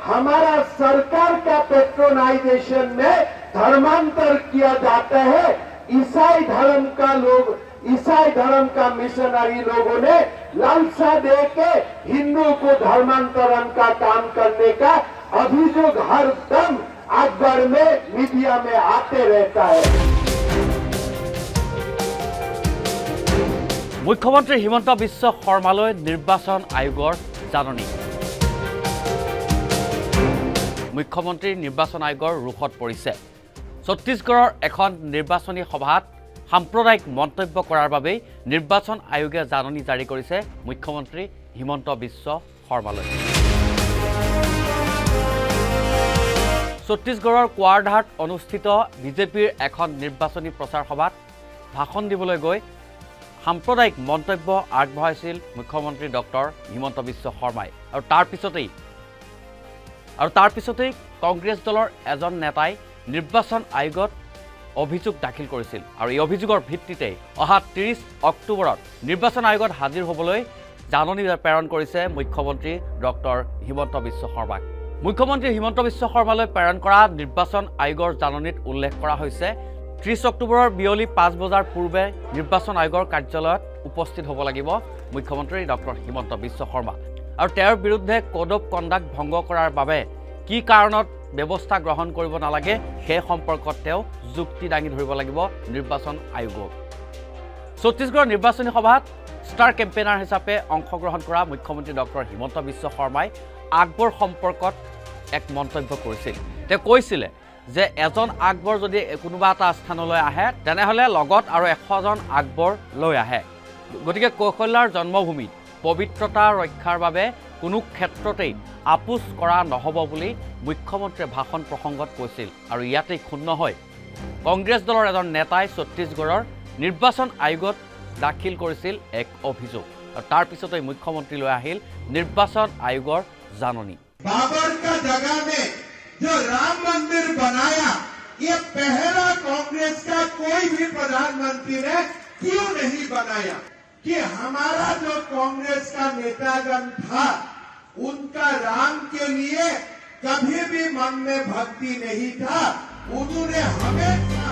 हमारा सरकार का पेट्रोनाइजेशन में धर्मांतर किया जाता है। ईसाई धर्म का मिशनरी लोगों ने लालसा दे के हिंदू को धर्मांतरण का काम करने का अभियोग हर दम अखबार में मीडिया में आते रहता है। मुख्यमंत्री हिमंत बिश्व शर्माলৈ निर्वाचन आयोगर जाननी। मुख्यमंत्री निर्वाचन आयोगर रुखत परिছে। छत्तीसगढ़र এখন নিৰ্বাচনী সভাত সাম্প্ৰদায়িক মন্তব্য কৰাৰ বাবে নিৰ্বাচন আয়োগে জাননী জাৰি কৰিছে মুখ্যমন্ত্ৰী হিমন্ত বিশ্ব শৰ্মালৈ। ছত্তীসগড়ৰ কোৱাৰধাত অনুষ্ঠিত বিজেপিৰ এখন নিৰ্বাচনী প্ৰচাৰ সভাত ভাষণ দিবলৈ গৈ সাম্প্ৰদায়িক মন্তব্য আগবঢ়াইছিল মুখ্যমন্ত্ৰী ডক্টৰ হিমন্ত বিশ্ব শৰ্মাই। আৰু তাৰ পিছতেই কংগ্ৰেছ দলৰ এজন নেতাই নিৰ্বাচন আয়োগত অভিযোগ দাখিল কৰিছিল। আৰু এই অভিযোগৰ ভিত্তিতে অহা 30 অক্টোবৰত নিৰ্বাচন আয়োগত হাজিৰ হ'বলৈ জাননী প্ৰেৰণ কৰিছে মুখ্যমন্ত্ৰী ডক্টৰ হিমন্ত বিশ্ব শৰ্মাক। মুখ্যমন্ত্ৰী হিমন্ত বিশ্ব শৰ্মালৈ প্ৰেৰণ কৰা নিৰ্বাচন আয়োগৰ জাননীত উল্লেখ কৰা হৈছে 30 অক্টোবৰৰ বিয়লি 5 বজাৰ পূৰ্বে নিৰ্বাচন আয়োগৰ কাৰ্যালয়ত উপস্থিত হ'ব লাগিব মুখ্যমন্ত্ৰী ডক্টৰ হিমন্ত বিশ্ব শৰ্মা। আৰু তেওঁৰ বিৰুদ্ধে কোড অফ কণ্ডাক্ট ভংগ কৰাৰ বাবে কি কাৰণত ব্যৱস্থা গ্ৰহণ কৰিব নালাগে সেই সম্পৰ্কত তেওঁ যুক্তি দাঙি ধৰিব লাগিব নিৰ্বাচন আয়োগক। ছত্তীসগড়ৰ নিৰ্বাচনী সভাত ষ্টাৰ কেম্পেইনাৰ হিচাপে অংশগ্ৰহণ কৰা মুখ্যমন্ত্ৰী ডক্টৰ হিমন্ত বিশ্ব শৰ্মাই আকবৰ সম্পৰ্কত এক মন্তব্য কৰিছিল। তেওঁ কৈছিল যে এজন আকবৰ যদি কোনোবা এটা স্থানলৈ আহে তেনেহ'লে লগত আৰু 100জন আকবৰ লৈ আহে। গতিকে কৌশল্যাৰ জন্মভূমিত পবিত্ৰতা ৰক্ষাৰ বাবে কোনো ক্ষেত্ৰতেই আপোচ কৰা নহ'ব বুলি মুখ্যমন্ত্ৰীয়ে ভাষণ প্ৰসংগত কৈছিল। আৰু ইয়াতেই ক্ষুণ্ণ হয় কংগ্ৰেছ দলৰ এজন নেতাই ছত্তীসগড়ৰ নিৰ্বাচন আয়োগত দাখিল কৰিছিল এক অভিযোগ। আৰু তাৰ পিছতেই মুখ্যমন্ত্ৰীলৈ আহিল নিৰ্বাচন আয়োগৰ জাননী। बाबर का जगह में जो राम मंदिर बनाया, ये पहला कांग्रेस का कोई भी प्रधानमंत्री ने क्यों नहीं बनाया? कि हमारा जो कांग्रेस का नेतागण था उनका राम के लिए कभी भी मन में भक्ति नहीं था। उन्होंने हमेशा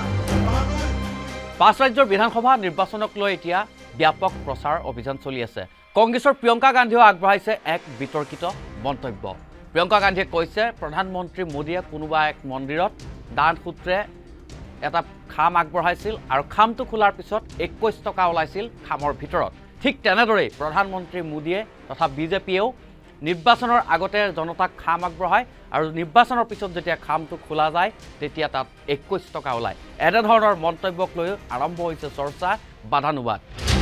5 ৰাজ্যৰ বিধানসভা নিৰ্বাচনক লৈ এতিয়া ব্যাপক প্ৰচাৰ অভিযান চলি আছে। কংগ্ৰেছৰ প্ৰিয়ংকা গান্ধীও আগবঢ়াইছে এক বিতৰ্কিত মন্তব্য। প্ৰিয়ংকা গান্ধীয়ে কৈছে প্ৰধানমন্ত্ৰী মোদীয়ে কোনোবা এক মন্দিৰত দান সূত্ৰে এটা খাম আগবঢ়াইছিল আৰু খামটো খোলাৰ পিছত 21 টকা ওলাইছিল খামৰ ভিতৰত। ঠিক তেনেদৰেই প্ৰধানমন্ত্ৰী মোদীয়ে তথা বিজেপিয়েও নিৰ্বাচনৰ আগতে জনতাক খাম আগবঢ়ায় আৰু নিৰ্বাচনৰ পিছত যেতিয়া খামটো খোলা যায় তেতিয়া তাত 21 টকা ওলায়। এনেধৰণৰ মন্তব্যক লৈ আৰম্ভ হৈছে চৰ্চা বাধানুবাদ।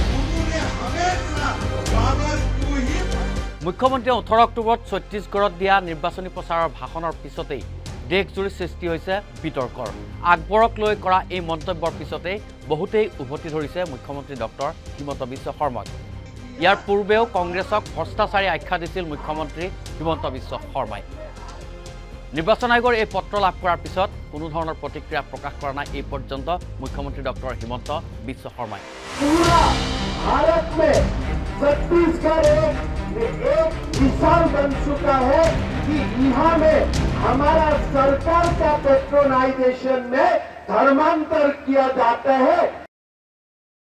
মুখ্যমন্ত্ৰীয়ে 18 অক্টোবৰত ছত্তীসগড়ত দিয়া নিৰ্বাচনী প্ৰচাৰৰ ভাষণৰ পিছতেই দেশজুৰি সৃষ্টি হৈছে বিতৰ্কৰ। আকবৰক লৈ কৰা এই মন্তব্যৰ পিছতেই বহুতেই উভতি ধৰিছে মুখ্যমন্ত্ৰী ডক্টৰ হিমন্ত বিশ্ব শৰ্মাক। ইয়াৰ পূৰ্বেও কংগ্ৰেছক ভ্ৰষ্টাচাৰী আখ্যা দিছিল মুখ্যমন্ত্ৰী হিমন্ত বিশ্ব শৰ্মাই। নিৰ্বাচন আয়োগৰ এই পত্ৰ লাভ কৰাৰ পিছত কোনো ধৰণৰ প্ৰতিক্ৰিয়া প্ৰকাশ কৰা নাই এই পৰ্যন্ত মুখ্যমন্ত্ৰী ডক্টৰ হিমন্ত বিশ্ব শৰ্মাই। भारत में छत्तीसगढ़ एक मिसाल बन चुका है कि यहाँ में हमारा सरकार का पेट्रोनाइजेशन में धर्मांतर किया जाता है।